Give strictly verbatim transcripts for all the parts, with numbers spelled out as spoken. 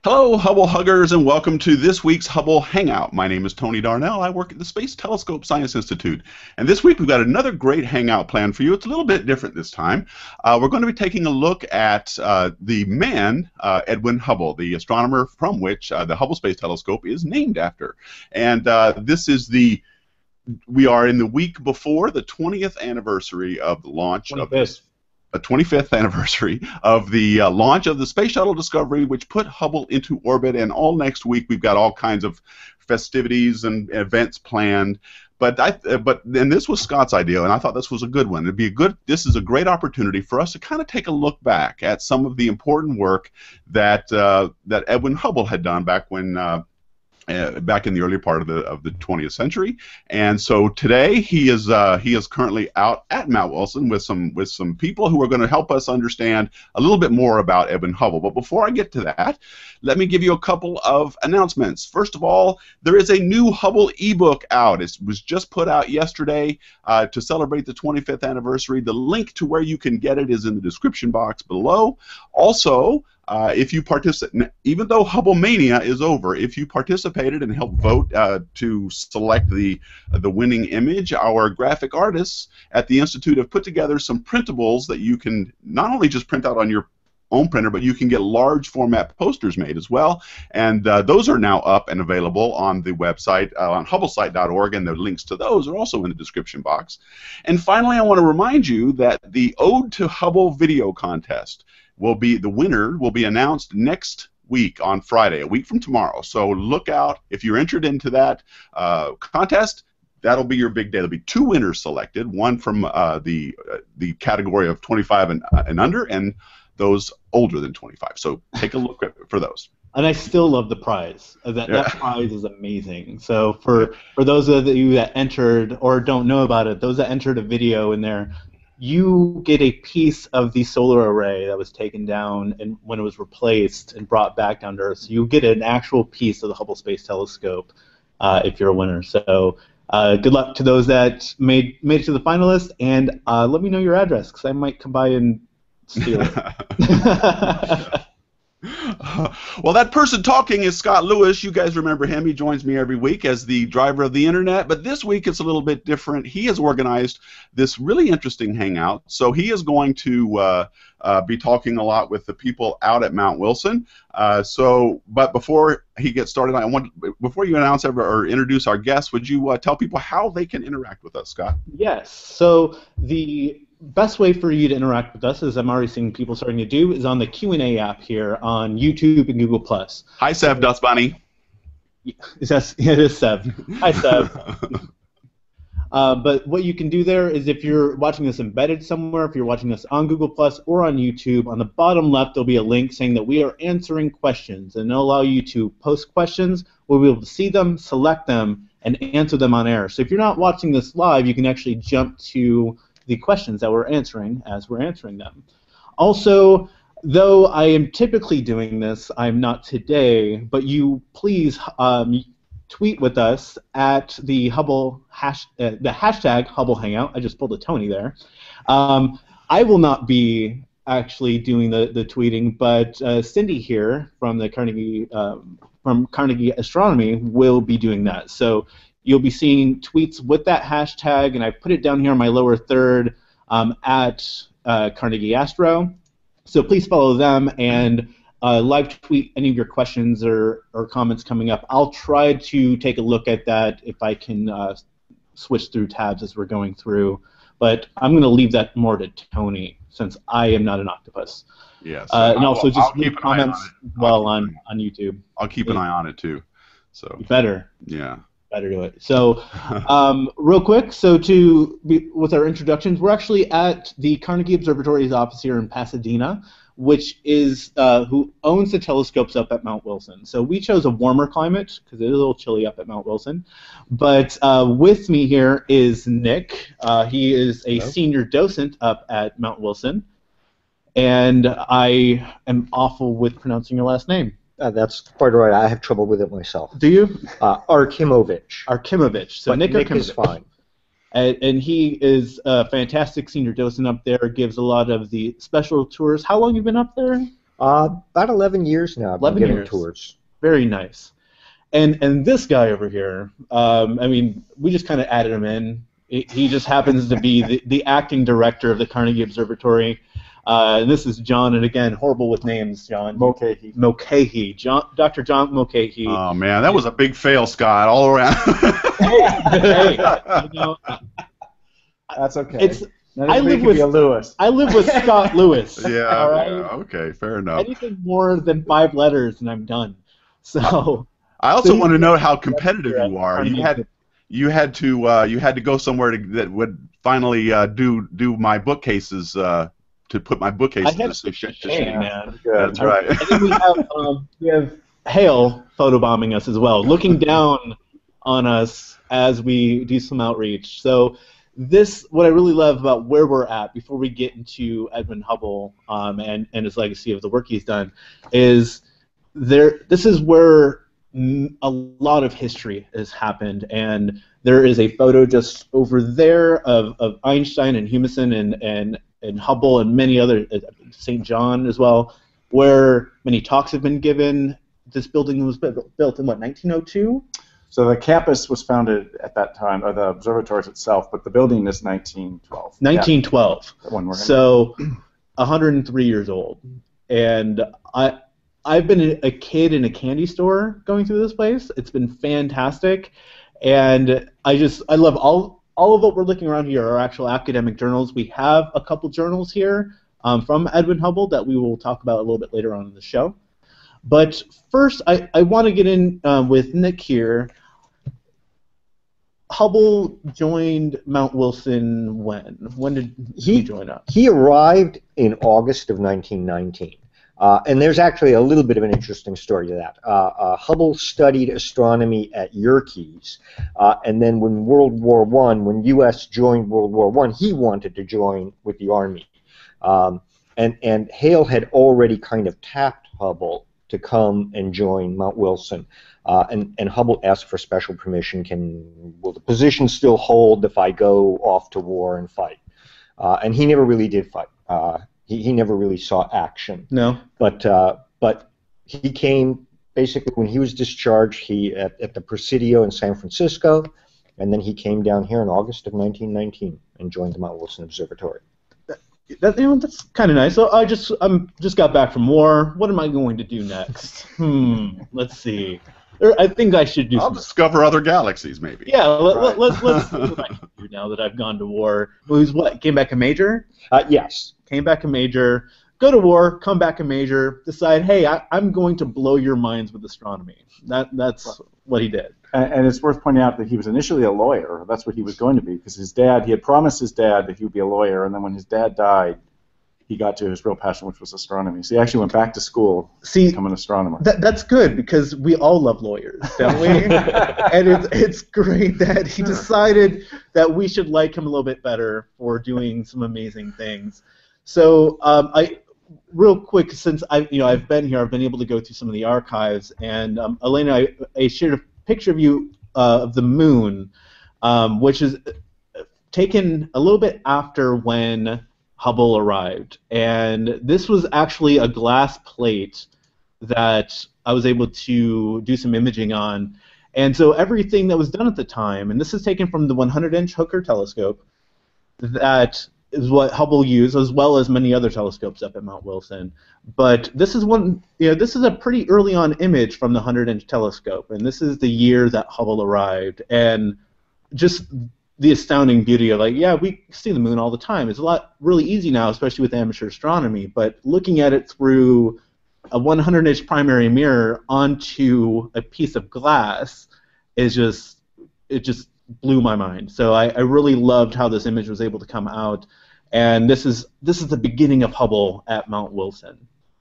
Hello, Hubble huggers, and welcome to this week's Hubble Hangout. My name is Tony Darnell. I work at the Space Telescope Science Institute. And this week we've got another great hangout planned for you. It's a little bit different this time. Uh, we're going to be taking a look at uh, the man, uh, Edwin Hubble, the astronomer from which uh, the Hubble Space Telescope is named after. And uh, this is the, we are in the week before the twentieth anniversary of the launch twenty-fifth. of this. A twenty-fifth anniversary of the uh, launch of the Space Shuttle Discovery, which put Hubble into orbit. And all next week we've got all kinds of festivities and events planned. But I, uh, but and this was Scott's idea, and I thought this was a good one. It'd be a good. This is a great opportunity for us to kind of take a look back at some of the important work that uh, that Edwin Hubble had done back when. Uh, Uh, back in the early part of the of the twentieth century, and so today he is uh, he is currently out at Mount Wilson with some with some people who are going to help us understand a little bit more about Edwin Hubble. But before I get to that, let me give you a couple of announcements. First of all, there is a new Hubble ebook out. It was just put out yesterday uh, to celebrate the twenty-fifth anniversary. The link to where you can get it is in the description box below. Also, Uh, if you participate, even though Hubble Mania is over, if you participated and helped vote uh, to select the uh, the winning image, our graphic artists at the Institute have put together some printables that you can not only just print out on your own printer, but you can get large format posters made as well. And uh, those are now up and available on the website uh, on hubble site dot org, and the links to those are also in the description box. And finally, I want to remind you that the Ode to Hubble video contest will be, the winner will be announced next week on Friday, a week from tomorrow. So look out. If you're entered into that uh, contest, that'll be your big day. There'll be two winners selected, one from uh, the uh, the category of twenty-five and, uh, and under, and those older than twenty-five. So take a look at, for those. And I still love the prize. Uh, That, that prize is amazing. So for, for those of you that entered or don't know about it, those that entered a video in there, you get a piece of the solar array that was taken down and when it was replaced and brought back down to Earth. So you get an actual piece of the Hubble Space Telescope uh, if you're a winner. So uh, good luck to those that made made it to the finalists, and uh, let me know your address because I might come by and steal it. Well, that person talking is Scott Lewis. You guys remember him. He joins me every week as the driver of the internet. But this week it's a little bit different. He has organized this really interesting hangout. So he is going to uh, uh, be talking a lot with the people out at Mount Wilson. Uh, so, but before he gets started, I want before you announce ever or introduce our guests, would you uh, tell people how they can interact with us, Scott? Yes. So the best way for you to interact with us, as I'm already seeing people starting to do, is on the Q and A app here on YouTube and Google plus. Hi, Sev Dust Bunny. Is that, it is Sev. Hi, Sev. uh, but what you can do there is if you're watching this embedded somewhere, if you're watching this on Google plus or on YouTube, on the bottom left there'll be a link saying that we are answering questions, and it'll allow you to post questions. We'll be able to see them, select them, and answer them on air. So if you're not watching this live, you can actually jump to the questions that we're answering as we're answering them. Also, though I am typically doing this, I'm not today, but you please um, tweet with us at the Hubble hash, uh, the hashtag Hubble Hangout. I just pulled a Tony there. Um, I will not be actually doing the, the tweeting, but uh, Cindy here from the Carnegie um, from Carnegie Astronomy will be doing that. So you'll be seeing tweets with that hashtag, and I put it down here in my lower third um, at uh, Carnegie Astro. So please follow them and uh, live tweet any of your questions or, or comments coming up. I'll try to take a look at that if I can uh, switch through tabs as we're going through. But I'm going to leave that more to Tony since I am not an octopus. Yes. Uh, and also I'll, just I'll leave comments well on, on YouTube. I'll keep an eye on it too. So you better. Yeah. Better do it. So, um, real quick, so to be, with our introductions, we're actually at the Carnegie Observatories office here in Pasadena, which is uh, who owns the telescopes up at Mount Wilson. So we chose a warmer climate because it is a little chilly up at Mount Wilson. But uh, with me here is Nick. Uh, he is a Hello. Senior docent up at Mount Wilson, and I am awful with pronouncing your last name. Uh, that's quite all right. I have trouble with it myself. Do you? Uh, Arkimovich. Arkimovich. So But Nick, Nick Arkimovich. is fine. And, and he is a fantastic senior docent up there, gives a lot of the special tours. How long have you been up there? Uh, about eleven years now. I've been eleven giving years. tours. Very nice. And and this guy over here, um, I mean, we just kind of added him in. He, he just happens to be the, the acting director of the Carnegie Observatory. Uh, and this is John, and again, horrible with names, John. Mulchaey. Mulchaey. John, Doctor John Mulchaey. Oh man, that was a big fail, Scott, all around. hey, hey, you know, That's okay. it's Not I everybody live can with be a Lewis. I live with Scott Lewis. yeah, all right? yeah, okay, fair enough. Anything more than five letters, and I'm done. So. I also So want to you- know how competitive you are. Carnegie- You had you had to uh, you had to go somewhere to, that would finally uh, do do my bookcases uh, to put my I bookcases had to, sh- to Hey, shame. man. That's right. And then we have um, we have Hale photobombing us as well, looking down on us as we do some outreach. So this, what I really love about where we're at before we get into Edwin Hubble um, and and his legacy of the work he's done, is there. This is where a lot of history has happened, and there is a photo just over there of, of Einstein and Humason and, and, and Hubble and many other, uh, Saint John as well, where many talks have been given. This building was built in, what, nineteen oh two? So the campus was founded at that time, or the observatories itself, but the building is nineteen twelve. nineteen twelve. Yeah, the one we're in. So one hundred three years old. And I, I've been a kid in a candy store going through this place. It's been fantastic, and I just I love all all of what we're looking around here are actual academic journals. We have a couple journals here um, from Edwin Hubble that we will talk about a little bit later on in the show. But first, I, I want to get in um, with Nick here. Hubble joined Mount Wilson when? When did he, he join up? He arrived in August of nineteen nineteen. Uh, and there's actually a little bit of an interesting story to that. Uh, uh, Hubble studied astronomy at Yerkes, uh, and then when World War One, when U S joined World War One, he wanted to join with the Army. Um, and, and Hale had already kind of tapped Hubble to come and join Mount Wilson. Uh, and, and Hubble asked for special permission. Can, will the position still hold if I go off to war and fight? Uh, and he never really did fight. Uh, He, he never really saw action. No. But uh, but he came basically when he was discharged. He at, at the Presidio in San Francisco, and then he came down here in August of nineteen nineteen and joined the Mount Wilson Observatory. That, you know, that's kind of nice. So I just I'm just got back from war. What am I going to do next? Hmm. Let's see. There, I think I should do. I'll some discover other galaxies, maybe. Yeah, let, Right. let, let's let's see what I can do now that I've gone to war. Who's what? Came back a major. Uh, yes. Came back a major. Go to war. Come back a major. Decide, hey, I, I'm going to blow your minds with astronomy. That that's Right. what he did. And, and it's worth pointing out that he was initially a lawyer. That's what he was going to be, because his dad, he had promised his dad that he would be a lawyer, and then when his dad died, he got to his real passion, which was astronomy. So he actually went back to school See, to become an astronomer. That, that's good because we all love lawyers, don't we? And it's, it's great that he decided that we should like him a little bit better for doing some amazing things. So um, I, real quick, since I, you know, I've been here, I've been able to go through some of the archives, and um, Elena, I, I shared a picture of you uh, of the moon, um, which is taken a little bit after when Hubble arrived, and this was actually a glass plate that I was able to do some imaging on, and so everything that was done at the time, and this is taken from the one hundred inch Hooker telescope, that is what Hubble used, as well as many other telescopes up at Mount Wilson. But this is one, you know, this is a pretty early on image from the one hundred inch telescope, and this is the year that Hubble arrived, and just the astounding beauty of, like, yeah, we see the moon all the time. It's a lot really easy now, especially with amateur astronomy, but looking at it through a one hundred inch primary mirror onto a piece of glass is just, it just blew my mind. So I, I really loved how this image was able to come out, and this is this is the beginning of Hubble at Mount Wilson.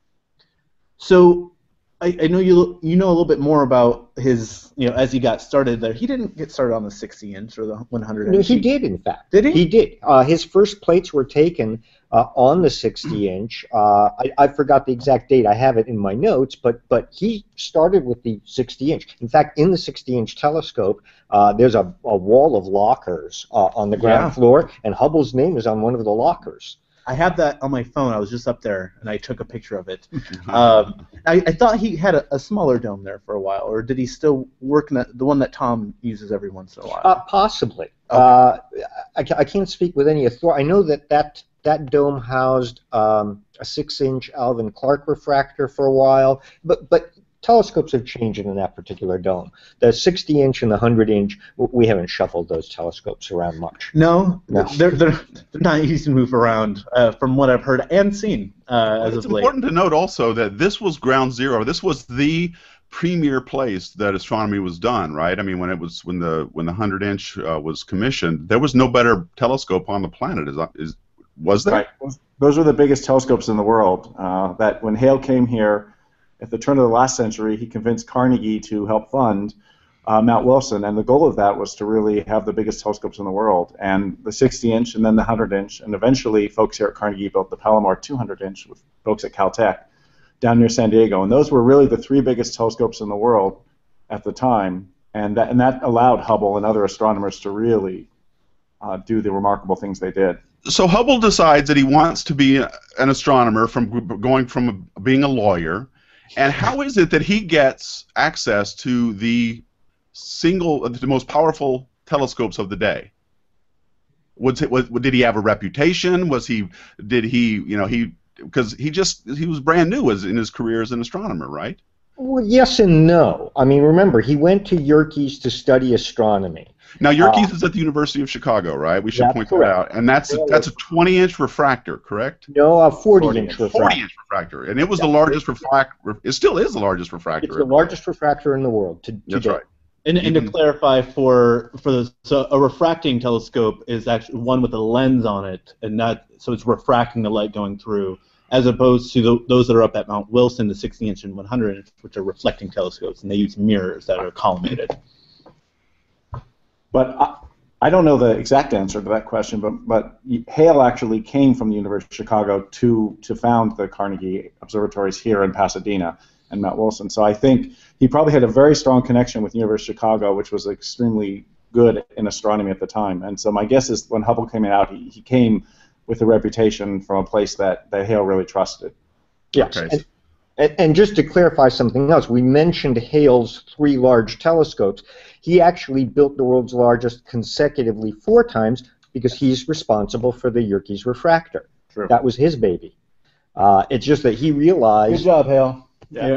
So I, I know you you know a little bit more about his, you know, as he got started there. He didn't get started on the sixty inch or the one hundred inch. No, he did, in fact. Did he? He did. Uh, his first plates were taken uh, on the sixty inch. Uh, I, I forgot the exact date. I have it in my notes, but but he started with the sixty inch. In fact, in the sixty inch telescope, uh, there's a, a wall of lockers uh, on the ground Yeah. floor, and Hubble's name is on one of the lockers. I have that on my phone. I was just up there, and I took a picture of it. um, I, I thought he had a, a smaller dome there for a while, or did he still work in that, the one that Tom uses every once in a while? Uh, possibly. Okay. Uh, I, ca- I can't speak with any authority. I know that that, that dome housed um, a six-inch Alvin Clark refractor for a while, but but telescopes have changed in that particular dome. The sixty-inch and the one hundred-inch, we haven't shuffled those telescopes around much. No, No. They're, they're, they're not easy to move around, uh, from what I've heard and seen uh, as It's of late. important to note also that this was ground zero. This was the premier place that astronomy was done, right? I mean, when it was when the when the hundred inch uh, was commissioned, there was no better telescope on the planet. Is, is was there? Right. Those were the biggest telescopes in the world. Uh, that when Hale came here at the turn of the last century, he convinced Carnegie to help fund uh, Mount Wilson, and the goal of that was to really have the biggest telescopes in the world. And the sixty-inch, and then the one hundred-inch, and eventually folks here at Carnegie built the Palomar two hundred-inch with folks at Caltech down near San Diego, and those were really the three biggest telescopes in the world at the time, and that and that allowed Hubble and other astronomers to really uh, do the remarkable things they did. So Hubble decides that he wants to be an astronomer from going from being a lawyer. And how is it that he gets access to the single, the most powerful telescopes of the day? Was it, was, did he have a reputation? Was he, did he, you know, he, because he just, he was brand new as in his career as an astronomer, right? Well, yes and no. I mean, remember, he went to Yerkes to study astronomy. Now, Yerkes Uh, is at the University of Chicago, right? We should that's point correct. that out. And that's Yeah, that's a twenty-inch refractor, correct? No, a forty-inch refractor. forty-inch refractor, and it was the largest refractor. It still is the largest refractor. It's the largest refractor in the world to, That's today. right. And, and to clarify, for for the so a refracting telescope is actually one with a lens on it, and not so it's refracting the light going through, as opposed to the, those that are up at Mount Wilson, the sixty-inch and one hundred-inch, which are reflecting telescopes, and they use mirrors that are collimated. But I, I don't know the exact answer to that question, but but Hale actually came from the University of Chicago to to found the Carnegie Observatories here in Pasadena and Mount Wilson. So I think he probably had a very strong connection with the University of Chicago, which was extremely good in astronomy at the time. And so my guess is when Hubble came out, he, he came with a reputation from a place that, that Hale really trusted. Yes. Okay. And, and, and just to clarify something else, we mentioned Hale's three large telescopes. He actually built the world's largest consecutively four times because he's responsible for the Yerkes refractor. True. That was his baby. Uh, it's just that he realized Good job, Hale. Yeah.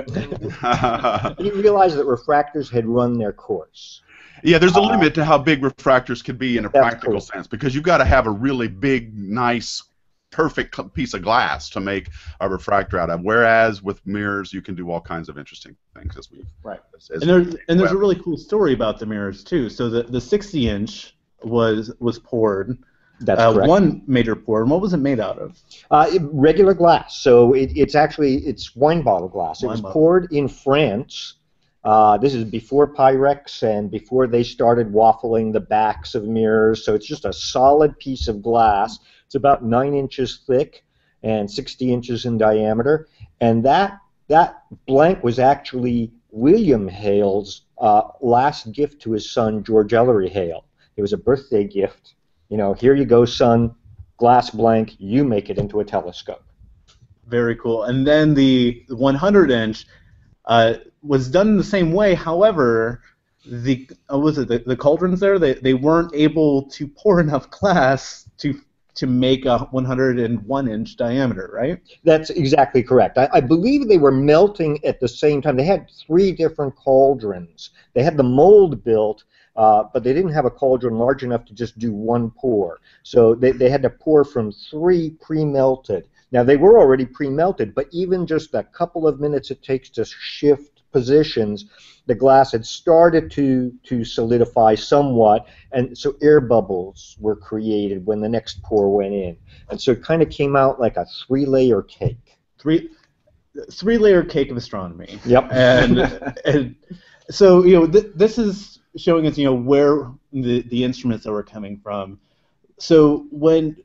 he realized that refractors had run their course. Yeah, there's a Uh, limit to how big refractors can be in a That's practical correct. sense, because you've got to have a really big, nice, perfect cl- piece of glass to make a refractor out of. Whereas with mirrors, you can do all kinds of interesting things, as we Right. as, as And there's and there's a well. really cool story about the mirrors too. So the the sixty-inch was was poured. That's uh, correct. One major pour. And what was it made out of? Uh, it- regular glass. So it, it's actually it's wine bottle glass. It Wine was bottle. poured in France. Uh, this is before Pyrex and before they started waffling the backs of mirrors. So it's just a solid piece of glass. It's about nine inches thick and sixty inches in diameter. And that that blank was actually William Hale's uh, last gift to his son George Ellery Hale. It was a birthday gift. You know, here you go, son. Glass blank. You make it into a telescope. Very cool. And then the one hundred-inch uh, was done in the same way. However, the uh, was it the, the cauldrons there? They they weren't able to pour enough glass to to make a one hundred one inch diameter, right? That's exactly correct. I, I believe they were melting at the same time. They had three different cauldrons. They had the mold built, uh, but they didn't have a cauldron large enough to just do one pour. So they, they had to pour from three pre-melted. Now, they were already pre-melted, but even just a couple of minutes it takes to shift positions, the glass had started to, to solidify somewhat, and so air bubbles were created when the next pour went in. And so it kind of came out like a three-layer cake. Three three layer cake of astronomy. Yep. And, and so you know th this is showing us you know where the the instruments that were coming from. So when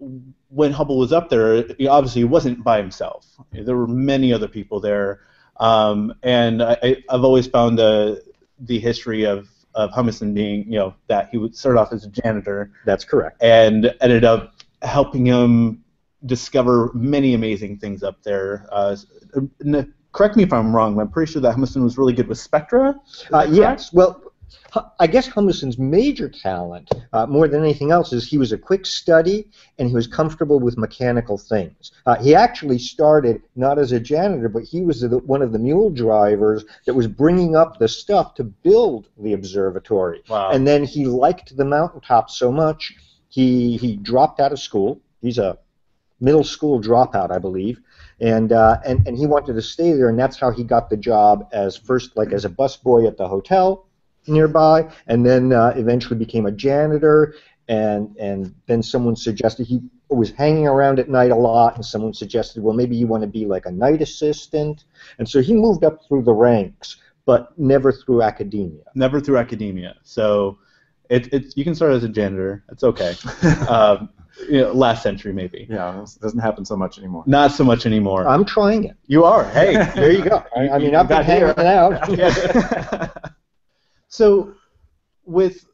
when Hubble was up there, he obviously he wasn't by himself. There were many other people there, um, and I, I've always found the the history of of Humiston being you know that he would start off as a janitor That's correct. and ended up helping him discover many amazing things up there. Uh, n- correct me if I'm wrong, but I'm pretty sure that Humiston was really good with spectra. Uh, yes. Well, I guess Humiston's major talent, uh, more than anything else, is he was a quick study and he was comfortable with mechanical things. Uh, he actually started not as a janitor, but he was the, one of the mule drivers that was bringing up the stuff to build the observatory. Wow. And then he liked the mountaintop so much, he, he dropped out of school. He's a middle school dropout, I believe. And, uh, and, and he wanted to stay there, and that's how he got the job as first, like as a busboy at the hotel nearby, and then uh, eventually became a janitor, and and then someone suggested, he was hanging around at night a lot, and someone suggested, well, maybe you want to be like a night assistant, and so he moved up through the ranks, but never through academia. Never through academia. So it, it you can start as a janitor. It's okay. um, you know, last century maybe. Yeah, it doesn't happen so much anymore. Not so much anymore. I'm trying it. You are. Hey, There you go. I, I mean, You I've been got hanging here. out. Yeah. So, with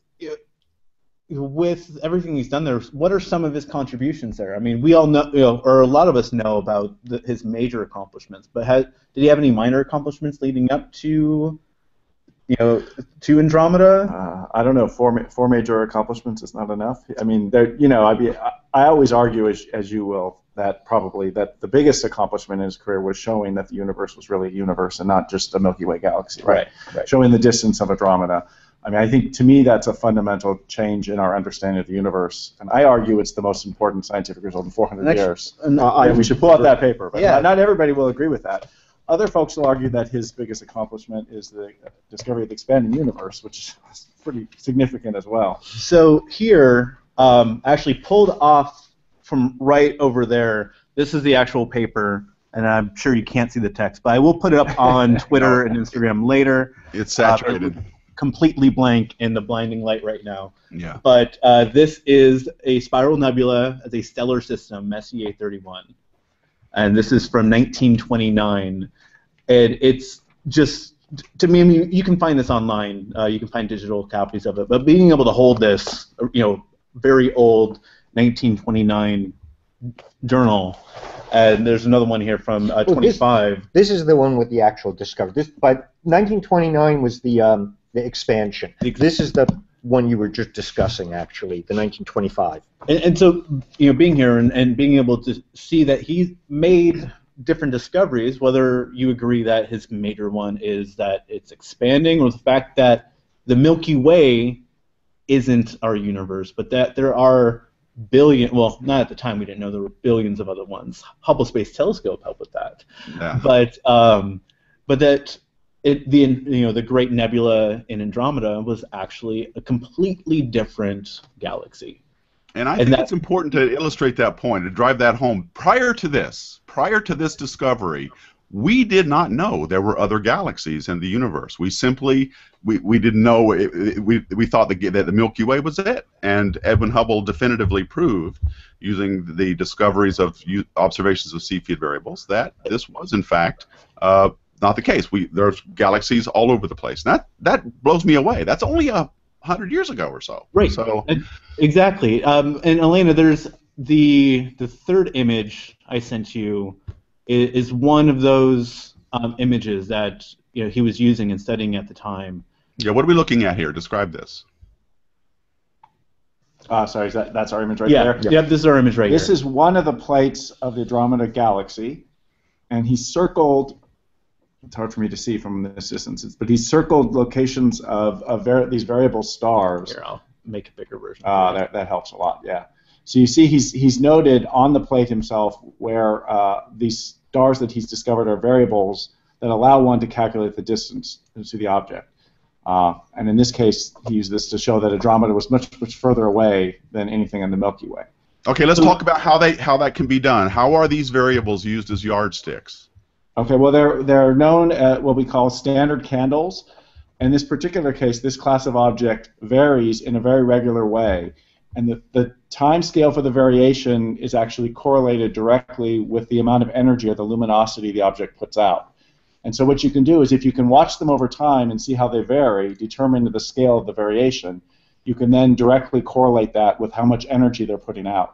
with everything he's done there, what are some of his contributions there? I mean, we all know, you know, or a lot of us know about the, his major accomplishments, but has, did he have any minor accomplishments leading up to, you know, to Andromeda? Uh, I don't know. Four ma- four major accomplishments is not enough. I mean, there. You know, I be I, I always argue, as as you will, that probably that the biggest accomplishment in his career was showing that the universe was really a universe and not just a Milky Way galaxy. Right. Right, right. Showing the distance of Andromeda. I mean, I think to me that's a fundamental change in our understanding of the universe, and I argue it's the most important scientific result in four hundred And actually- years. and- Uh, I- Yeah, we should pull out that paper, but Yeah. not, not everybody will agree with that. Other folks will argue that his biggest accomplishment is the discovery of the expanding universe, which is pretty significant as well. So here, um, actually pulled off from right over there. This is the actual paper, and I'm sure you can't see the text, but I will put it up on Twitter and Instagram later. It's saturated. Uh, completely blank in the blinding light right now. Yeah. But uh, this is a spiral nebula as a stellar system, Messier thirty-one. And this is from nineteen twenty-nine. And it's just, to me, I mean, you can find this online. Uh, you can find digital copies of it. But being able to hold this, you know, very old nineteen twenty-nine journal, and there's another one here from uh, Well, this- twenty-five. This is the one with the actual discovery. This, by nineteen twenty-nine was the um, the expansion. This is the one you were just discussing, actually, the nineteen twenty-five. And, and so, you know, being here and, and being able to see that he's made different discoveries, whether you agree that his major one is that it's expanding, or the fact that the Milky Way isn't our universe, but that there are billion, well, not at the time, we didn't know there were billions of other ones. Hubble Space Telescope helped with that. Yeah. But um, but that it, the you know the Great Nebula in Andromeda was actually a completely different galaxy. And I And think that- it's important to illustrate that point, to drive that home. Prior to this, prior to this discovery, we did not know there were other galaxies in the universe. We simply, we, we didn't know, it, it, we, we thought that, that the Milky Way was it. And Edwin Hubble definitively proved, using the discoveries of u- observations of cepheid variables, that this was, in fact, uh, not the case. We, there's galaxies all over the place. And that, that blows me away. That's only a hundred years ago or so. Right. So, Exactly. Um, and Elena, there's the the third image I sent you is, is one of those um, images that you know he was using and studying at the time. yeah, what are we looking at here? Describe this. Uh, sorry, is that, that's our image right yeah. there? Yep. This is our image right This here. is one of the plates of the Andromeda Galaxy, and he circled, it's hard for me to see from this distance, but he circled locations of, of var- these variable stars. Here, I'll make a bigger version. Uh, that, that helps a lot, yeah. So you see he's, he's noted on the plate himself where uh, these stars that he's discovered are variables that allow one to calculate the distance to the object. Uh, and in this case, he used this to show that Andromeda was much, much further away than anything in the Milky Way. Okay, let's talk about how they how that can be done. How are these variables used as yardsticks? Okay, well, they're, they're known at what we call standard candles. In this particular case, this class of object varies in a very regular way. And the, the time scale for the variation is actually correlated directly with the amount of energy or the luminosity the object puts out. And so what you can do is if you can watch them over time and see how they vary, determine the scale of the variation, you can then directly correlate that with how much energy they're putting out.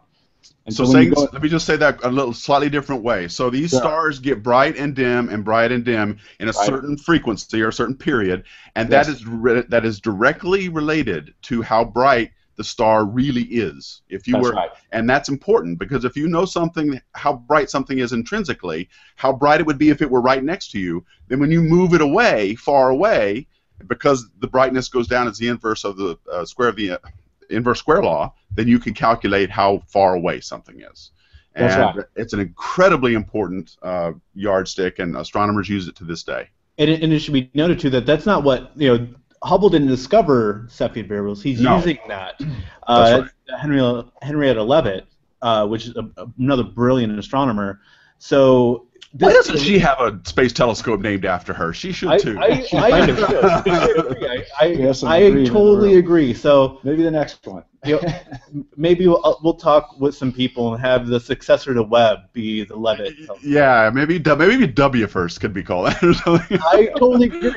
And so so, when saying, you go, let me just say that a little slightly different way. So these Sure. stars get bright and dim and bright and dim in a Right. certain frequency or a certain period, and Yes. that is re that is directly related to how bright the star really is. If you That's were, right. and that's important, because if you know something, how bright something is intrinsically, how bright it would be if it were right next to you, then when you move it away, far away, because the brightness goes down as the inverse of the uh, square of the uh, inverse square law, then you can calculate how far away something is. And That's right. it's an incredibly important uh, yardstick, and astronomers use it to this day. And it, and it should be noted too that that's not what, you know, Hubble didn't discover cepheid variables. He's No. using that. Uh, That's right. Henry, Henrietta Leavitt, uh, which is a, another brilliant astronomer. So Why this- doesn't she have a space telescope named after her? She should I, too. I, I, I, agree. I, I, Yes, I'm I agreeing in the totally room. agree. So maybe the next one. you know, maybe we'll, we'll talk with some people and have the successor to Webb be the Leavitt. Yeah, maybe maybe W first could be called that or something. I totally agree.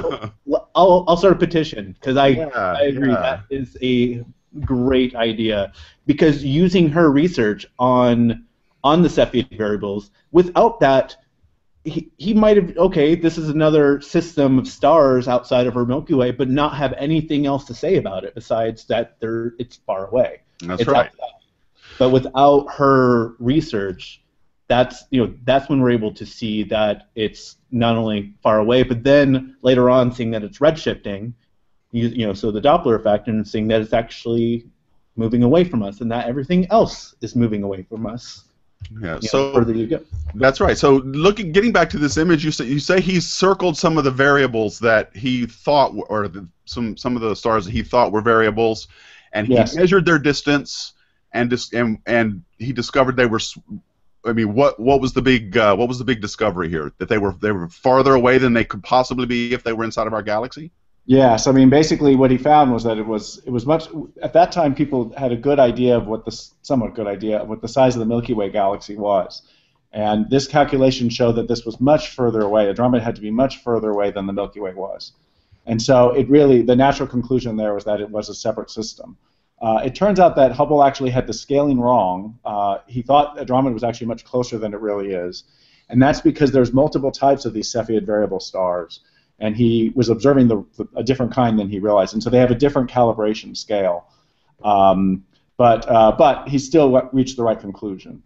I'll, I'll start a petition because I, Yeah, I agree. yeah. That is a great idea, because using her research on on the cepheid variables, without that, he, he might have, okay, this is another system of stars outside of our Milky Way, but not have anything else to say about it besides that they're it's far away. That's It's right. outside. But without her research, that's you know that's when we're able to see that it's not only far away, but then later on seeing that it's redshifting, you, you know, so the Doppler effect, and seeing that it's actually moving away from us, and that everything else is moving away from us. Yeah. You know, So the further you go. that's right. So looking, getting back to this image, you say you say he's circled some of the variables that he thought, were, or the, some some of the stars that he thought were variables, and he Yes. measured their distance, and dis, and and he discovered they were. s- I mean, what what was the big uh, what was the big discovery here? That they were they were farther away than they could possibly be if they were inside of our galaxy. Yes, I mean basically what he found was that it was it was much at that time people had a good idea of what the somewhat good idea of what the size of the Milky Way galaxy was, and this calculation showed that this was much further away. Andromeda had to be much further away than the Milky Way was, and so it really the natural conclusion there was that it was a separate system. Uh, it turns out that Hubble actually had the scaling wrong. Uh, he thought Andromeda was actually much closer than it really is, and that's because there's multiple types of these cepheid variable stars. And he was observing the, the, a different kind than he realized, and so they have a different calibration scale. Um, but uh, but he still w reached the right conclusion.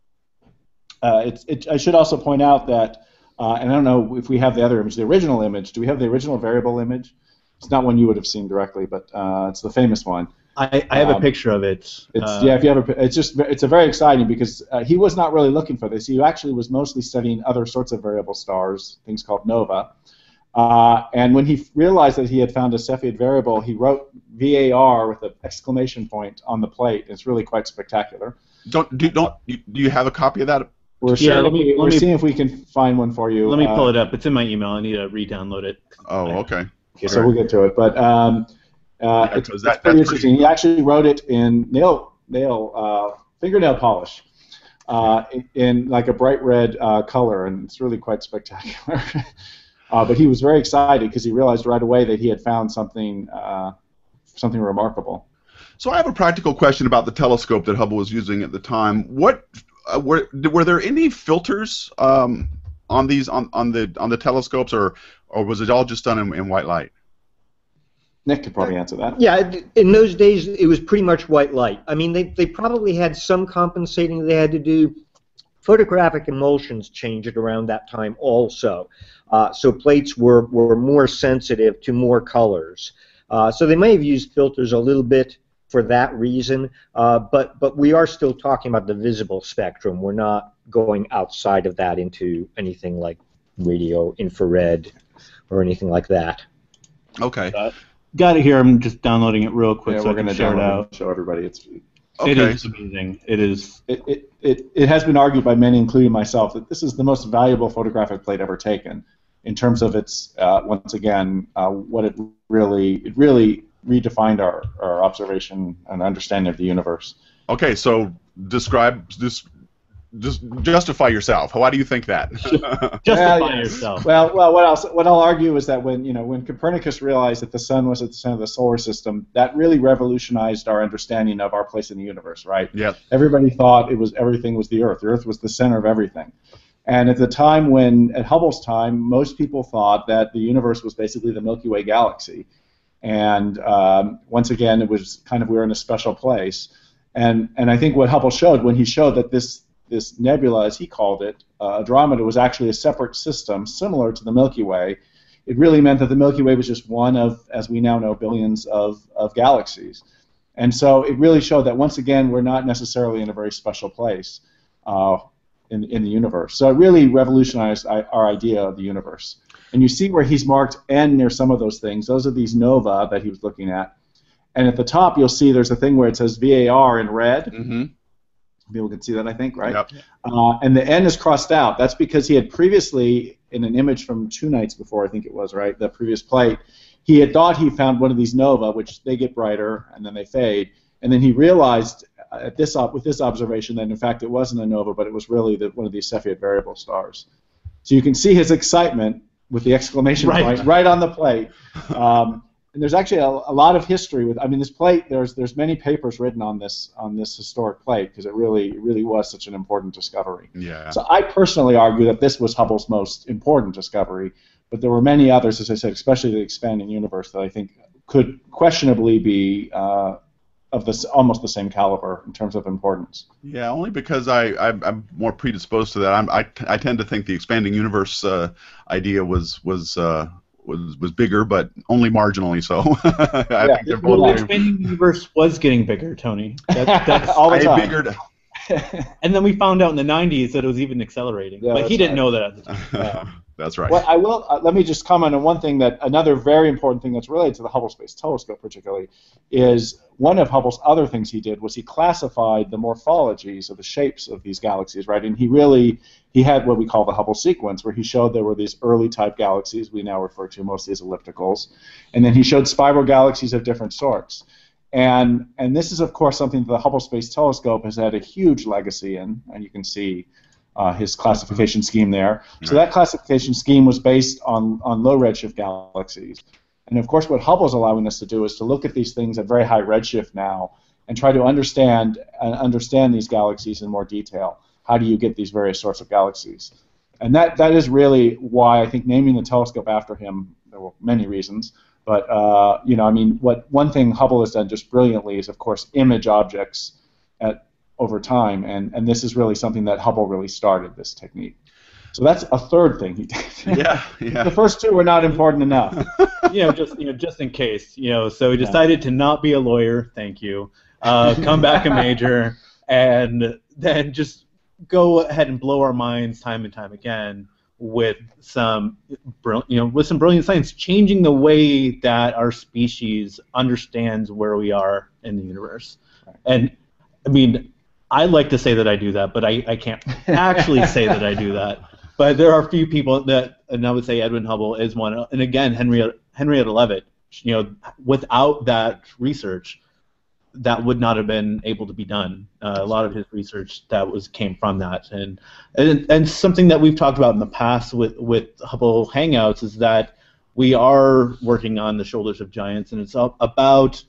Uh, it's, it, I should also point out that, uh, and I don't know if we have the other image, the original image. Do we have the original variable image? It's not one you would have seen directly, but uh, it's the famous one. I, I have a Um, picture of it. It's Uh, yeah. If you have a, it's just it's a very exciting because uh, he was not really looking for this. He actually was mostly studying other sorts of variable stars, things called nova. Uh, and when he realized that he had found a cepheid variable, he wrote V A R with an exclamation point on the plate. It's really quite spectacular. Don't do don't you, do you have a copy of that? We're, Yeah, sure, let me- we're let me- seeing if we can find one for you. Let me uh, pull it up. It's in my email. I need to re-download it. Oh, okay. So we'll get to it. But um, uh, Yeah, it's, 'cause it's that- pretty that's interesting. pretty- He actually wrote it in nail nail uh, fingernail polish. Uh, in, in like a bright red uh, color, and it's really quite spectacular. Uh, but he was very excited because he realized right away that he had found something uh, something remarkable. So I have a practical question about the telescope that Hubble was using at the time. What uh, were were there any filters um, on these on, on the on the telescopes, or or was it all just done in, in white light? Nick could probably answer that. Yeah, in those days it was pretty much white light. I mean, they, they probably had some compensating they had to do. Photographic emulsions changed around that time also. Uh, so plates were, were more sensitive to more colors. Uh, so they may have used filters a little bit for that reason, uh, but, but we are still talking about the visible spectrum. We're not going outside of that into anything like radio, infrared, or anything like that. Okay. Uh, got it here. I'm just downloading it real quick Yeah, so we're I can going to share it download out. and show everybody. It's Okay. It is amazing. It is. it, it, it, it has been argued by many, including myself, that this is the most valuable photographic plate ever taken in terms of its, uh, once again, uh, what it really, it really redefined our, our observation and understanding of the universe. Okay. So describe this. just justify yourself. Why do you think that? Justify well, yourself. Well, well, what else? What I'll argue is that when you know when Copernicus realized that the sun was at the center of the solar system, that really revolutionized our understanding of our place in the universe. Right? Yeah. Everybody thought it was everything was the Earth. The Earth was the center of everything. And at the time when, at Hubble's time, most people thought that the universe was basically the Milky Way galaxy. And um, once again, it was kind of we were in a special place. And and I think what Hubble showed when he showed that this this nebula, as he called it, uh, Andromeda, was actually a separate system similar to the Milky Way, it really meant that the Milky Way was just one of, as we now know, billions of, of galaxies. And so it really showed that once again we're not necessarily in a very special place. Uh, In, in the universe. So it really revolutionized our idea of the universe. And you see where he's marked N near some of those things. Those are these nova that he was looking at. And at the top, you'll see there's a thing where it says V A R in red. Mm-hmm. People can see that, I think, right? Yep. Uh, and the N is crossed out. That's because he had previously, in an image from two nights before, I think it was, right, the previous plate, he had thought he found one of these nova, which they get brighter and then they fade. And then he realized at this op with this observation that in fact it wasn't a nova, but it was really the, one of these cepheid variable stars. So you can see his excitement with the exclamation right. point right on the plate. Um, and there's actually a, a lot of history with. I mean, this plate. There's there's many papers written on this on this historic plate because it really it really was such an important discovery. Yeah. So I personally argue that this was Hubble's most important discovery, but there were many others, as I said, especially the expanding universe, that I think could questionably be. Uh, of this almost the same caliber in terms of importance. Yeah, only because I, I I'm more predisposed to that. I'm, I I tend to think the expanding universe uh, idea was was uh, was was bigger, but only marginally so. I Yeah. think they're both Well, the very- expanding universe was getting bigger, Tony. That, that's, All the I time. figured. and then we found out in the nineties that it was even accelerating. Yeah, but he that's didn't right. know that at the time. Yeah. That's right. Well, I will. Uh, let me just comment on one thing that another very important thing that's related to the Hubble Space Telescope, particularly, is one of Hubble's other things he did was he classified the morphologies of the shapes of these galaxies, right? And he really he had what we call the Hubble sequence, where he showed there were these early type galaxies we now refer to mostly as ellipticals, and then he showed spiral galaxies of different sorts. And and this is of course something that the Hubble Space Telescope has had a huge legacy in, and you can see. Uh, his classification scheme there. So that classification scheme was based on, on low redshift galaxies. And of course what Hubble's allowing us to do is to look at these things at very high redshift now and try to understand uh, understand these galaxies in more detail. How do you get these various sorts of galaxies? And that, that is really why I think naming the telescope after him, there were many reasons, but uh, you know, I mean, what one thing Hubble has done just brilliantly is of course image objects at over time, and, and this is really something that Hubble really started, this technique. So that's a third thing he did. Yeah, yeah. The first two were not important enough. you know, just you know, just in case, you know. So he decided to not be a lawyer. Thank you. Uh, come back a major, and then just go ahead and blow our minds time and time again with some, brill- you know, with some brilliant science, changing the way that our species understands where we are in the universe. And I mean. I like to say that I do that, but I, I can't actually say that I do that. But there are a few people that, and I would say Edwin Hubble is one. And again, Henrietta, Henrietta Leavitt, you know, without that research, that would not have been able to be done. Uh, a lot of his research that was came from that. And, and and something that we've talked about in the past with, with Hubble Hangouts is that we are working on the shoulders of giants, and it's about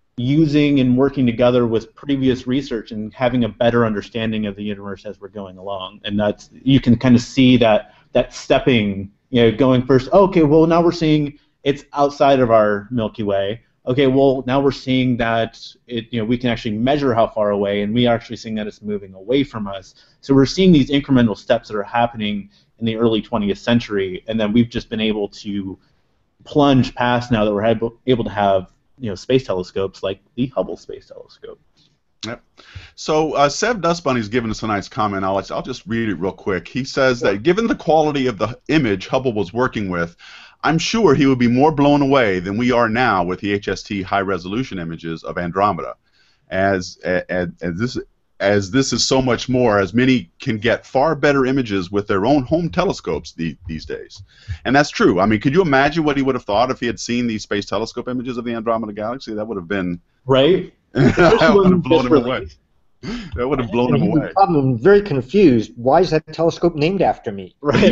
using and working together with previous research and having a better understanding of the universe as we're going along. And that's, you can kind of see that that stepping, you know, going first, oh, okay, well now we're seeing it's outside of our Milky Way. Okay, well now we're seeing that it, you know, we can actually measure how far away, and we are actually seeing that it's moving away from us. So we're seeing these incremental steps that are happening in the early twentieth century, and then we've just been able to plunge past now that we're able, able to have you know, space telescopes like the Hubble Space Telescope. Yep. So uh, Sev Nussbunny's given us a nice comment. I'll, I'll just read it real quick. He says that given the quality of the image Hubble was working with, I'm sure he would be more blown away than we are now with the H S T high-resolution images of Andromeda. As, as, as this as this is so much more, as many can get far better images with their own home telescopes the, these days. And that's true. I mean, could you imagine what he would have thought if he had seen these space telescope images of the Andromeda Galaxy? That would have been... Right? that would have blown him away. Released. That would have blown And him he would away. probably be very confused. Why is that telescope named after me? Right.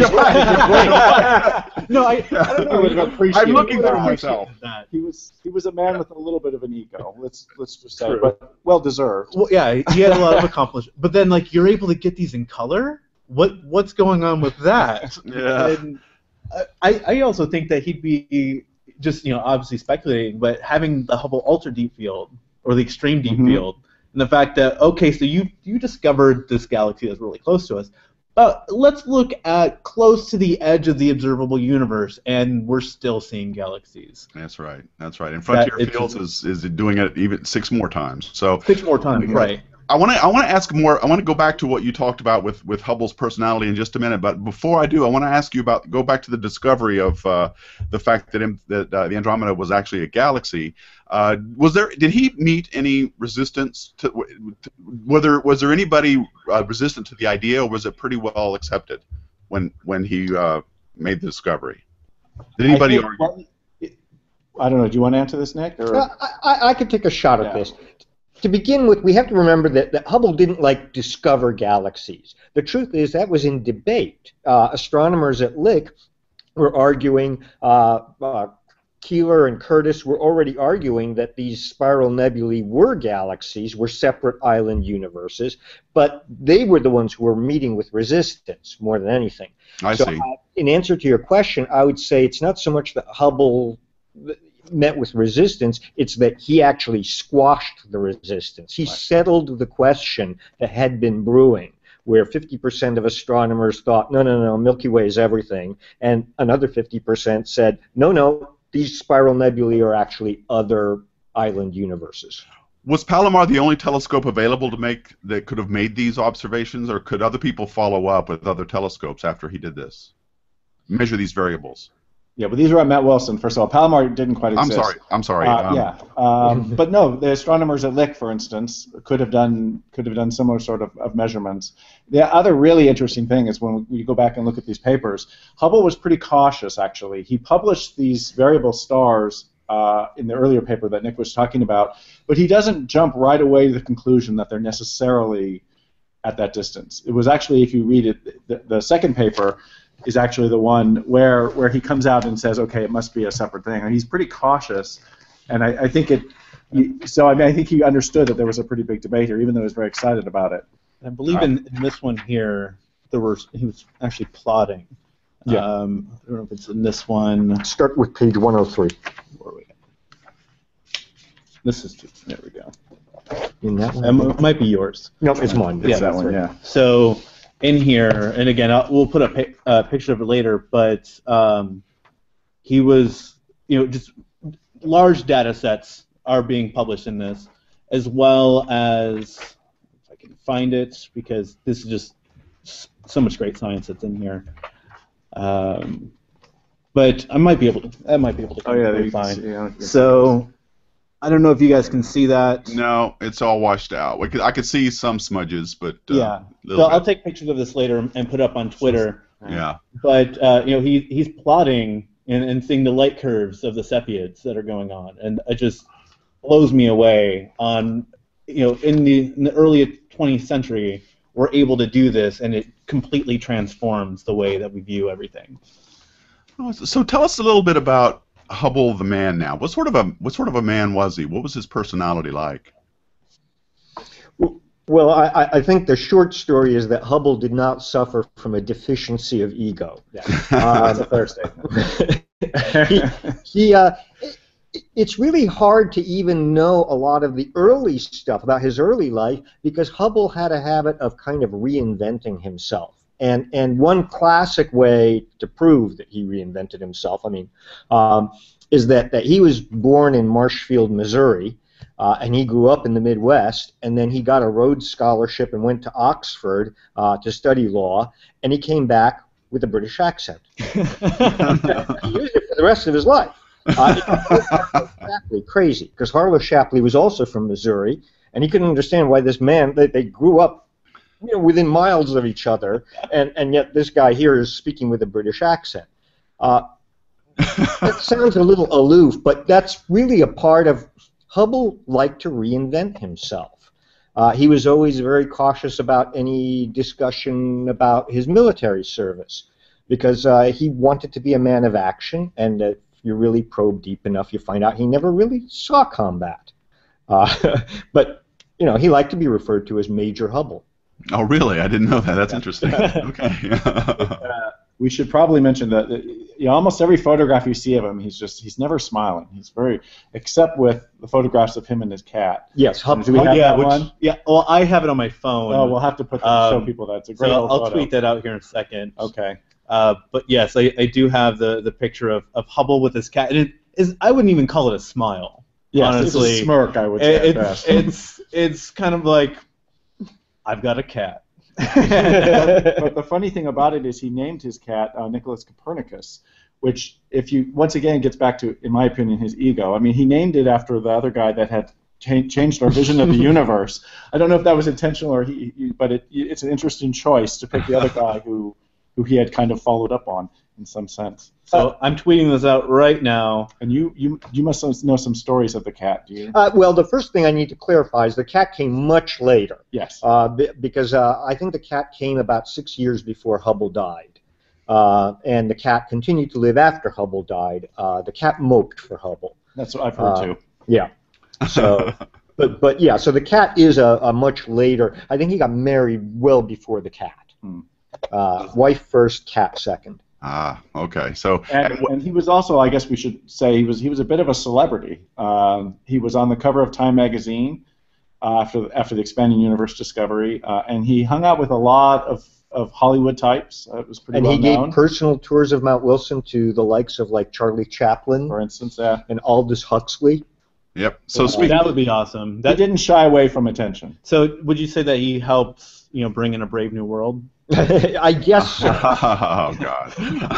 right. No, I, I don't know. would have appreciated I'm looking that. for myself. That. He was he was a man with a little bit of an ego. Let's let's just say, True. but well deserved. Well, yeah, he had a lot of accomplishments. But then, like, you're able to get these in color. What what's going on with that? Yeah. And I I also think that he'd be just you know obviously speculating, but having the Hubble Ultra Deep Field or the Extreme Deep Mhm. Field, and the fact that okay, so you you discovered this galaxy that's really close to us. But let's look at close to the edge of the observable universe, and we're still seeing galaxies. That's right. That's right. And Frontier That- it's- Fields is, is doing it even six more times. So Six more times, right? I want to I want to ask more. I want to go back to what you talked about with, with Hubble's personality in just a minute. But before I do, I want to ask you about go back to the discovery of uh, the fact that in, that uh, the Andromeda was actually a galaxy. Uh, was there did he meet any resistance to, to whether was there anybody uh, resistant to the idea, or was it pretty well accepted when when he uh, made the discovery? Did anybody I think- argue? well, I don't know. Do you want to answer this, Nick? Or? Uh, I, I, I could take a shot at Yeah. this. To begin with, we have to remember that, that Hubble didn't like discover galaxies. The truth is that was in debate. Uh, astronomers at Lick were arguing, uh, uh, Keeler and Curtis were already arguing that these spiral nebulae were galaxies, were separate island universes, but they were the ones who were meeting with resistance more than anything. I so, see. Uh, in answer to your question, I would say it's not so much that Hubble met with resistance, it's that he actually squashed the resistance. He settled the question that had been brewing, where fifty percent of astronomers thought, no, no, no, Milky Way is everything, and another fifty percent said, no, no, these spiral nebulae are actually other island universes. Was Palomar the only telescope available to make that could have made these observations, or could other people follow up with other telescopes after he did this? Measure these variables. Yeah, but these were at Mount Wilson. First of all, Palomar didn't quite I'm exist. sorry. I'm sorry. Uh, um, yeah, um, but no, the astronomers at Lick, for instance, could have done could have done similar sort of, of measurements. The other really interesting thing is when you go back and look at these papers, Hubble was pretty cautious. Actually, he published these variable stars uh, in the earlier paper that Nick was talking about, but he doesn't jump right away to the conclusion that they're necessarily at that distance. It was actually, if you read it, the, the second paper is actually the one where where he comes out and says, okay, it must be a separate thing. And he's pretty cautious, and I, I think it. He, so I mean, I think he understood that there was a pretty big debate here, even though he was very excited about it. I believe in, in this one here, there were he was actually plotting. Yeah. Um, I don't know if it's in this one. Start with page one oh three. Where are we at? This is just, there we go. In that Um, one? it might be yours. No, it's mine. It's Yeah, that that's one, right. yeah. So in here, and again, I'll, we'll put a pic, uh, picture of it later, but um, he was, you know, just large data sets are being published in this, as well as, if I can find it, because this is just so much great science that's in here. Um, but I might be able to, I might be able to Oh yeah, completely you can find. see, yeah. So I don't know if you guys can see that. No, it's all washed out. We could, I could see some smudges, but uh, Yeah. little So I'll bit. take pictures of this later and put up on Twitter. Yeah. But uh, you know, he he's plotting and, and seeing the light curves of the cepheids that are going on, and it just blows me away. On you know, in the in the early twentieth century, we're able to do this, and it completely transforms the way that we view everything. Oh, So tell us a little bit about Hubble the man now. What sort of a what sort of a man was he? What was his personality like? Well, I, I think the short story is that Hubble did not suffer from a deficiency of ego. Yeah. Um, That's a Thursday. he, he uh, it, it's really hard to even know a lot of the early stuff about his early life because Hubble had a habit of kind of reinventing himself. And and one classic way to prove that he reinvented himself, I mean, um, is that, that he was born in Marshfield, Missouri, uh, and he grew up in the Midwest, and then he got a Rhodes Scholarship and went to Oxford uh, to study law, and he came back with a British accent. He used it for the rest of his life. Uh, Harlow Shapley, crazy, because Harlow Shapley was also from Missouri, and he couldn't understand why this man, they, they grew up you know, within miles of each other, and, and yet this guy here is speaking with a British accent. Uh, that sounds a little aloof, but that's really a part of Hubble liked to reinvent himself. Uh, he was always very cautious about any discussion about his military service because uh, he wanted to be a man of action, and if you really probe deep enough, you find out he never really saw combat. Uh, but, you know, he liked to be referred to as Major Hubble. Oh, really? I didn't know that. That's interesting. Okay. uh, we should probably mention that, that you know, almost every photograph you see of him, he's just he's never smiling. He's very, except with the photographs of him and his cat. Yes, Hubble. Do we have yeah, that which, one? yeah. Well, I have it on my phone. Oh, we'll have to put that, um, show people that. It's a great so old I'll photo. tweet that out here in a second. Okay. Uh, but yes, I, I do have the, the picture of, of Hubble with his cat, and it is I wouldn't even call it a smile. Yes, honestly, it's a smirk, I would say. It, at it's best. it's it's kind of like I've got a cat. but, but the funny thing about it is he named his cat uh, Nicholas Copernicus, which, if you once again gets back to, in my opinion, his ego. I mean, he named it after the other guy that had cha- changed our vision of the universe. I don't know if that was intentional or he, he but it, it's an interesting choice to pick the other guy who who he had kind of followed up on in some sense. So Uh, I'm tweeting this out right now. and you you you must know some stories of the cat, do you? Uh, well, the first thing I need to clarify is the cat came much later. Yes. Uh, b- because uh, I think the cat came about six years before Hubble died. Uh, and the cat continued to live after Hubble died. Uh, the cat moped for Hubble. That's what I've heard Uh, too. Yeah. So, but but yeah. So the cat is a, a much later. I think he got married well before the cat. Hmm. Uh, wife first, cat second. Ah, okay. So, And, and wh- and he was also, I guess we should say, he was he was a bit of a celebrity. Um, he was on the cover of Time magazine uh, after after the expanding universe discovery, uh, and he hung out with a lot of, of Hollywood types. Uh, it was pretty And well he gave known. personal tours of Mount Wilson to the likes of like Charlie Chaplin For instance, yeah. and Aldous Huxley. yep. So, Uh, speak, That would be awesome. He That, didn't shy away from attention. so would you say that he helps, you know, bring in a brave new world? I guess so. oh God.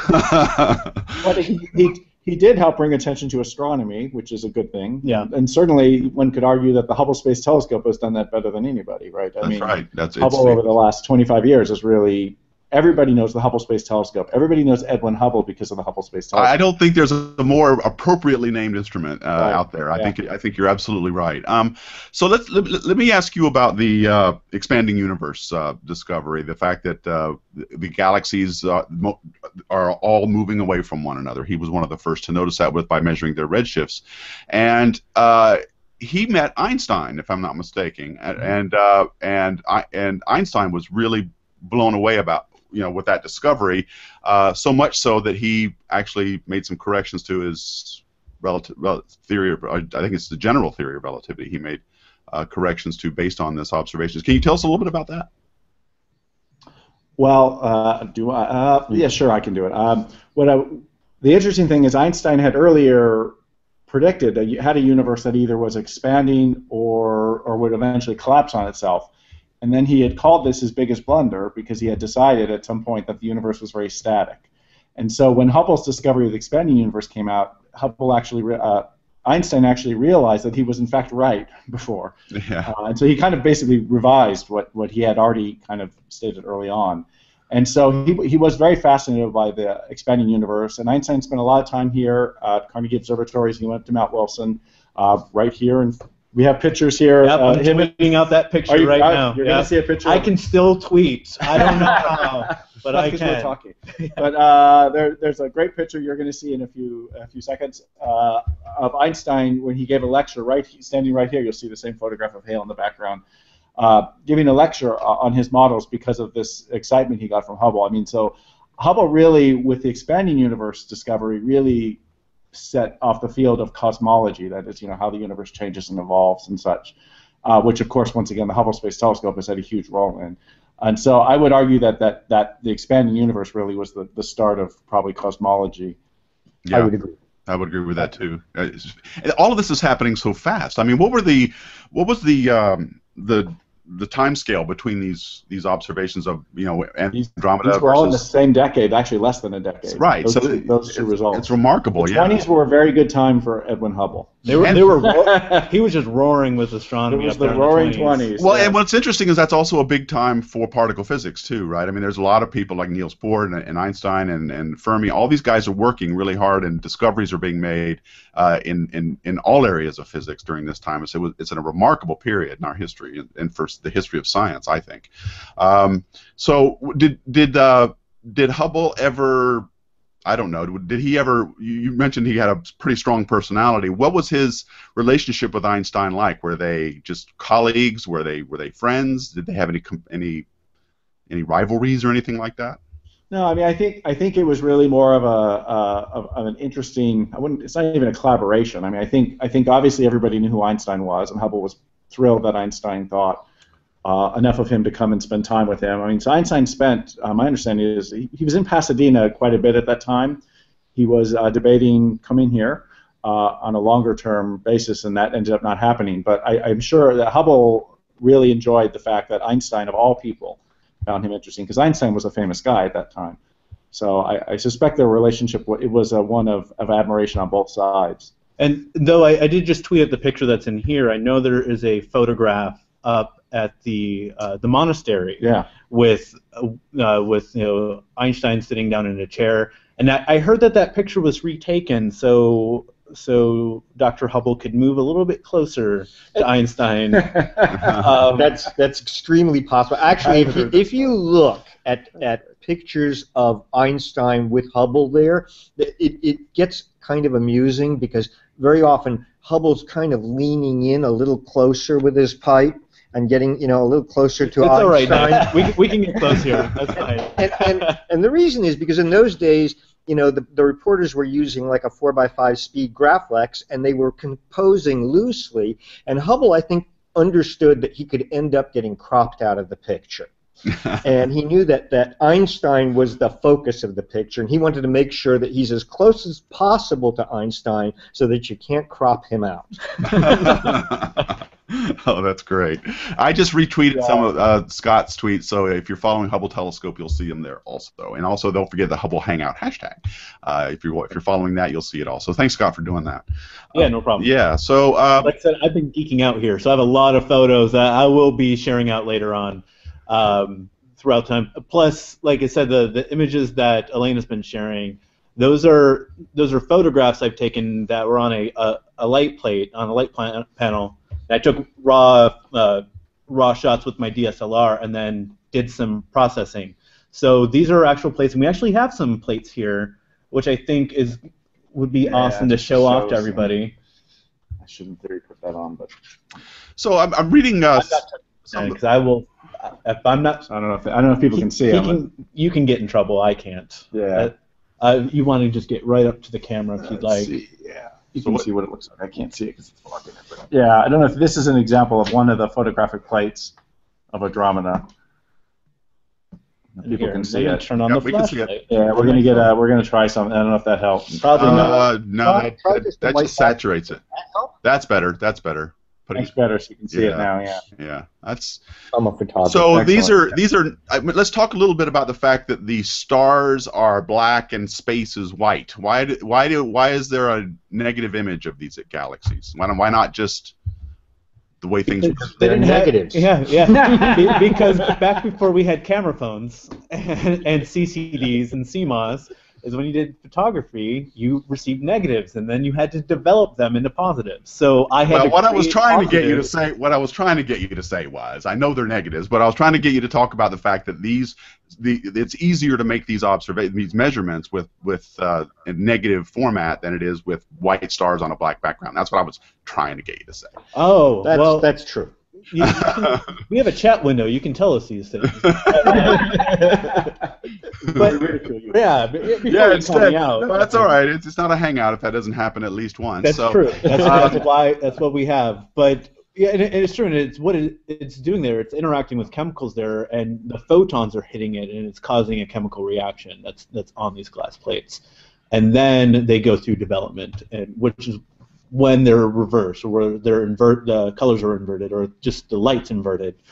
But he, he, he did help bring attention to astronomy, which is a good thing. Yeah. And certainly one could argue that the Hubble Space Telescope has done that better than anybody, right? I That's mean, right. That's it's Hubble over the last twenty-five years is really, everybody knows the Hubble Space Telescope. Everybody knows Edwin Hubble because of the Hubble Space Telescope. I don't think there's a more appropriately named instrument uh, Right. out there. I Yeah. think I think you're absolutely right. Um, so let's let, let me ask you about the uh, expanding universe uh, discovery. The fact that uh, the, the galaxies uh, mo- are all moving away from one another. He was one of the first to notice that with by measuring their redshifts, and uh, he met Einstein, if I'm not mistaken, and and uh, and, I, and Einstein was really blown away about. You know, with that discovery, uh, so much so that he actually made some corrections to his relative rel- theory of, I think it's the general theory of relativity. He made uh, corrections to based on this observations. Can you tell us a little bit about that? Well, uh, do I? Uh, yeah, sure, I can do it. Um, what I, the interesting thing is Einstein had earlier predicted that you had a universe that either was expanding or or would eventually collapse on itself. And then he had called this his biggest blunder because he had decided at some point that the universe was very static. And so when Hubble's discovery of the expanding universe came out, Hubble actually, re- uh, Einstein actually realized that he was in fact right before. Yeah. Uh, and so he kind of basically revised what, what he had already kind of stated early on. And so he, he was very fascinated by the expanding universe. And Einstein spent a lot of time here at Carnegie Observatories. He went to Mount Wilson, uh, right here in we have pictures here. Yep, uh, I'm him- tweeting out that picture Are you- right are- now. You're Yeah. going to see a picture? I of- can still tweet. I don't know how, but That's I 'cause can. we're talking. But uh, there, there's a great picture you're going to see in a few a few seconds uh, of Einstein when he gave a lecture. Right, standing right here, you'll see the same photograph of Hale in the background, uh, giving a lecture on his models because of this excitement he got from Hubble. I mean, so Hubble really, with the expanding universe discovery, really set off the field of cosmology. That is, you know, how the universe changes and evolves and such. Uh, which, of course, once again, the Hubble Space Telescope has had a huge role in. And so I would argue that that, that the expanding universe really was the, the start of probably cosmology. Yeah. I would agree. I would agree with that too. Uh, it's- All of this is happening so fast. I mean, what were the, what was the um, the the time scale between these these observations of you know Andromeda These were all in the versus same decade, actually less than a decade. right? Those, So two, those two it's, results. it's remarkable. The yeah. twenties were a very good time for Edwin Hubble. They were, they were. ro- He was just roaring with astronomy. It was up there the in roaring twenties. twenties. Well, yeah. and what's interesting is that's also a big time for particle physics too, right? I mean, there's a lot of people like Niels Bohr and, and Einstein and, and Fermi. All these guys are working really hard, and discoveries are being made uh, in, in in all areas of physics during this time. So it was, it's a remarkable period in our history and, and for the history of science, I think. Um, so did did uh, did Hubble ever? I don't know. Did he ever? You mentioned he had a pretty strong personality. What was his relationship with Einstein like? Were they just colleagues? Were they were they friends? Did they have any any any rivalries or anything like that? No, I mean, I think I think it was really more of a uh, of, of an interesting. I wouldn't. It's not even a collaboration. I mean, I think I think obviously everybody knew who Einstein was, and Hubble was thrilled that Einstein thought uh, enough of him to come and spend time with him. I mean, so Einstein spent. Uh, my understanding is he, he was in Pasadena quite a bit at that time. He was uh, debating coming here uh, on a longer term basis, and that ended up not happening. But I, I'm sure that Hubble really enjoyed the fact that Einstein, of all people, found him interesting, because Einstein was a famous guy at that time. So I, I suspect their relationship, it was a one of, of admiration on both sides. And though I, I did just tweet at the picture that's in here, I know there is a photograph up at the uh, the monastery Yeah. with uh, with you know Einstein sitting down in a chair, and I, I heard that that picture was retaken so so Doctor Hubble could move a little bit closer to Einstein. um, That's that's extremely possible. Actually, if you, if you look at at pictures of Einstein with Hubble there, it, it gets kind of amusing because very often Hubble's kind of leaning in a little closer with his pipe and getting, you know, a little closer to That's Einstein. all right, Nick. we, can- we can get close here. That's fine. and, and, and the reason is because in those days, you know, the, the reporters were using like a four by five speed Graflex, and they were composing loosely, and Hubble, I think, understood that he could end up getting cropped out of the picture. And he knew that, that Einstein was the focus of the picture, and he wanted to make sure that he's as close as possible to Einstein so that you can't crop him out. Oh, that's great. I just retweeted yeah. some of uh, Scott's tweets, so if you're following Hubble Telescope, you'll see them there also. And also, don't forget the Hubble Hangout hashtag. Uh, if you're if you're following that, you'll see it also. Thanks, Scott, for doing that. Yeah, um, no problem. Yeah, so... Uh, like I said, I've been geeking out here, so I have a lot of photos that I will be sharing out later on um, throughout time. Plus, like I said, the, the images that Elena's been sharing, those are those are photographs I've taken that were on a, a, a light plate, on a light plan panel. I took raw uh, raw shots with my D S L R and then did some processing. So these are actual plates, and we actually have some plates here, which I think is would be yeah, awesome to show off to everybody. I shouldn't theory put that on, but so I'm, I'm reading. Uh, because I will, if I'm not, I don't know if I don't know if people he, can see he it. Can, you can get in trouble. I can't. Yeah. Uh, uh, you want to just get right up to the camera if you'd like. See. Yeah. You so can what, see what it looks like. I can't see it because it's blocking it. But yeah, I don't know if this is an example of one of the photographic plates of Andromeda. People Here, can see it. Turn on yeah, the we can see flashlight. it. Yeah, we're gonna get a, we're gonna try something. I don't know if that helps. Probably uh, not. No, Try- that, try that, just that the just white saturates it. That help? That's better. That's better. Putting, Much better, so you can see yeah. it now. Yeah. Yeah, that's. I'm a photographer. So Excellent. these are these are. I mean, let's talk a little bit about the fact that the stars are black and space is white. Why do, why do why is there a negative image of these galaxies? Why don't, why not just the way things? Because They're they didn't have- negatives. yeah, yeah. Be- because back before we had camera phones and, and C C Ds and C M O S, is when you did photography, you received negatives, and then you had to develop them into positives. So I had. Well, to what I was create trying to get you to positives. say, what I was trying to get you to say was, I know they're negatives, but I was trying to get you to talk about the fact that these, the, it's easier to make these observa- these measurements with with uh, a negative format than it is with white stars on a black background. That's what I was trying to get you to say. Oh, That's, well, that's true. you, you can, we have a chat window. You can tell us these things. But yeah, b- before Yeah, you it's call me out. no, that's all right. It's, it's not a hangout if that doesn't happen at least once. That's so, true. That's, uh, that's why. That's what we have. But yeah, and, it, and it's true, and it's what it, it's doing there. It's interacting with chemicals there, and the photons are hitting it, and it's causing a chemical reaction. That's that's on these glass plates, and then they go through development, and which is when they're reversed, or where they're invert, the colors are inverted, or just the light's inverted.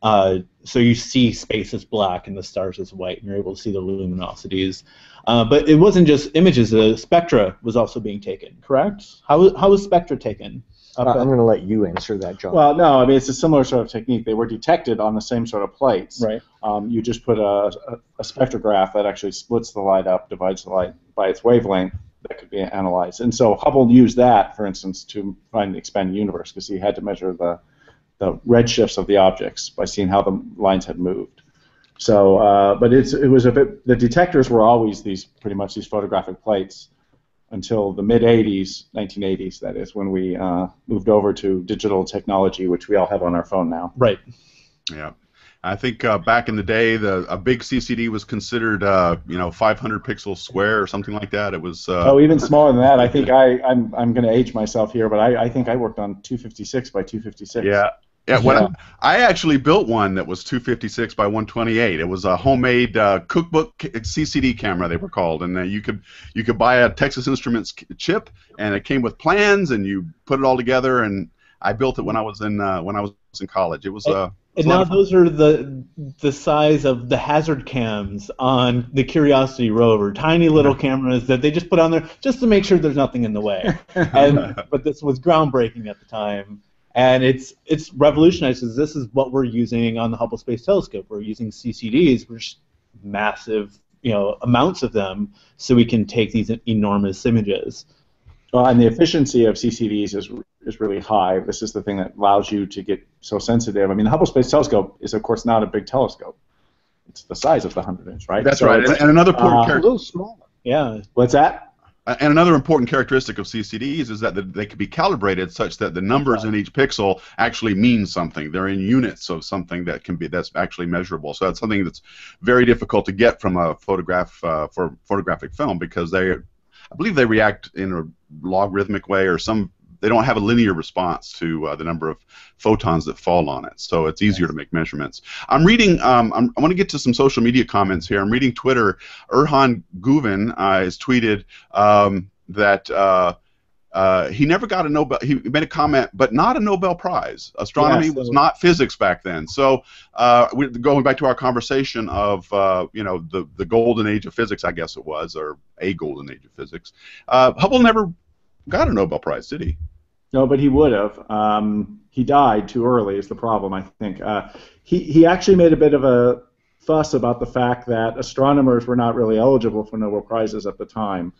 Uh, so you see space as black and the stars as white, and you're able to see the luminosities. Uh, but it wasn't just images. The spectra was also being taken, correct? How, how was spectra taken? Uh, I'm going to let you answer that, John. Well, no, I mean, it's a similar sort of technique. They were detected on the same sort of plates. Right. Um, you just put a, a, a spectrograph that actually splits the light up, divides the light by its wavelength that could be analyzed. And so Hubble used that, for instance, to find the expanding universe, because he had to measure the, the redshifts of the objects by seeing how the lines had moved. So, uh, but it's, it was a bit, the detectors were always these, pretty much these photographic plates, until the mid eighties, nineteen eighties, that is, when we uh, moved over to digital technology, which we all have on our phone now. Right. Yeah. I think uh, back in the day, the a big C C D was considered, uh, you know, five hundred pixels square or something like that. It was. Uh, oh, even smaller than that. I think I, I'm, I'm going to age myself here, but I, I think I worked on two fifty-six by two fifty-six. Yeah. Yeah, when yeah. I, I actually built one that was two fifty-six by one twenty-eight. It was a homemade uh, cookbook C C D camera, they were called, and uh, you could you could buy a Texas Instruments chip, and it came with plans, and you put it all together. And I built it when I was in uh, when I was in college. It was. Uh, and now those are the the size of the hazard cams on the Curiosity rover, tiny little cameras that they just put on there just to make sure there's nothing in the way. And but this was groundbreaking at the time. And it's it's revolutionized, because this is what we're using on the Hubble Space Telescope. We're using C C Ds, which massive, you know, amounts of them, so we can take these enormous images. Well, and the efficiency of C C Ds is is really high. This is the thing that allows you to get so sensitive. I mean, the Hubble Space Telescope is, of course, not a big telescope. It's the size of the hundred inch, right? That's so right. And, and another important uh, character. A little smaller. Yeah. What's that? And another important characteristic of C C Ds is that they can be calibrated such that the numbers in each pixel actually mean something. They're in units of something that can be that's actually measurable. So that's something that's very difficult to get from a photograph uh, for photographic film, because they, I believe, they react in a logarithmic way, or some. They don't have a linear response to uh, the number of photons that fall on it, so it's easier to make measurements. I'm reading, um, I'm, I want to get to some social media comments here. I'm reading Twitter. Erhan Guven uh, has tweeted um, that uh, uh, he never got a Nobel, he made a comment, but not a Nobel Prize. Astronomy yes, was not physics back then. So uh, we're going back to our conversation of, uh, you know, the, the golden age of physics, I guess it was, or a golden age of physics. Uh, Hubble never got a Nobel Prize, did he? No, but he would have. Um, he died too early is the problem, I think. Uh, he, he actually made a bit of a fuss about the fact that astronomers were not really eligible for Nobel Prizes at the time.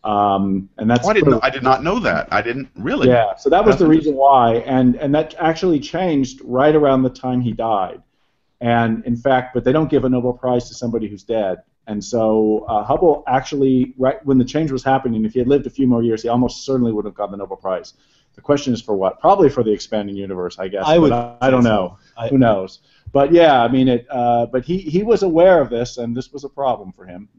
Um, and that's oh, I, didn't, I did not know that. I didn't really. Yeah, so that was the reason why. And, and that actually changed right around the time he died. And, in fact, but they don't give a Nobel Prize to somebody who's dead. And so uh, Hubble actually, right when the change was happening, if he had lived a few more years, he almost certainly would have gotten the Nobel Prize. The question is for what? Probably for the expanding universe, I guess. I would. I, I don't know. So. I, Who knows? But yeah, I mean, it. Uh, but he he was aware of this, and this was a problem for him.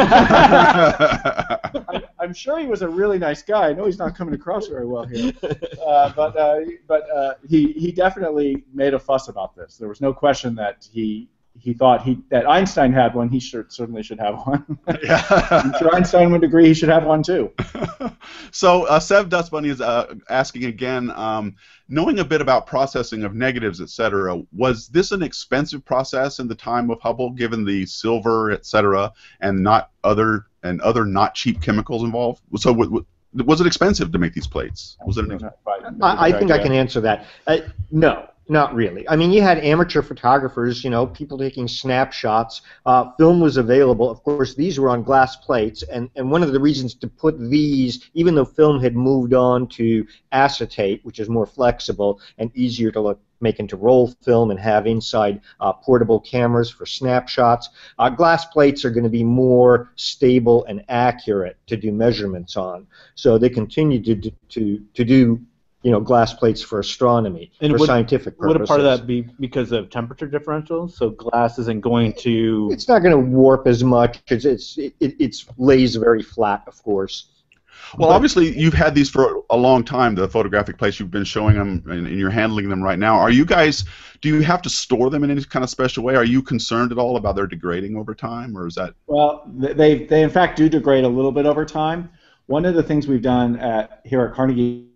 I, I'm sure he was a really nice guy. I know he's not coming across very well here, uh, but uh, but uh, he he definitely made a fuss about this. There was no question that he. He thought he that Einstein had one. He should, certainly should have one. Yeah. I'm sure Einstein would agree he should have one too. So uh, Sev Dust Bunny is uh, asking again, um, knowing a bit about processing of negatives, et cetera, was this an expensive process in the time of Hubble, given the silver, et cetera, and not other and other not cheap chemicals involved? So w w was it expensive to make these plates? Was it? An I, I think I can answer that. Uh, no. Not really. I mean, you had amateur photographers, you know, people taking snapshots. Uh, film was available. Of course, these were on glass plates, and, and one of the reasons to put these, even though film had moved on to acetate, which is more flexible and easier to look, make into roll film and have inside uh, portable cameras for snapshots, uh, glass plates are going to be more stable and accurate to do measurements on. So they continue to, to, to do you know, glass plates for astronomy, and for would, scientific purposes. Would a part of that be because of temperature differentials? So glass isn't going to... It's not going to warp as much. It's, it's, it, it's lays very flat, of course. Well, but, obviously, you've had these for a long time, the photographic plates. You've been showing them, and, and you're handling them right now. Are you guys, do you have to store them in any kind of special way? Are you concerned at all about their degrading over time, or is that... Well, they, they in fact do degrade a little bit over time. One of the things we've done at, here at Carnegie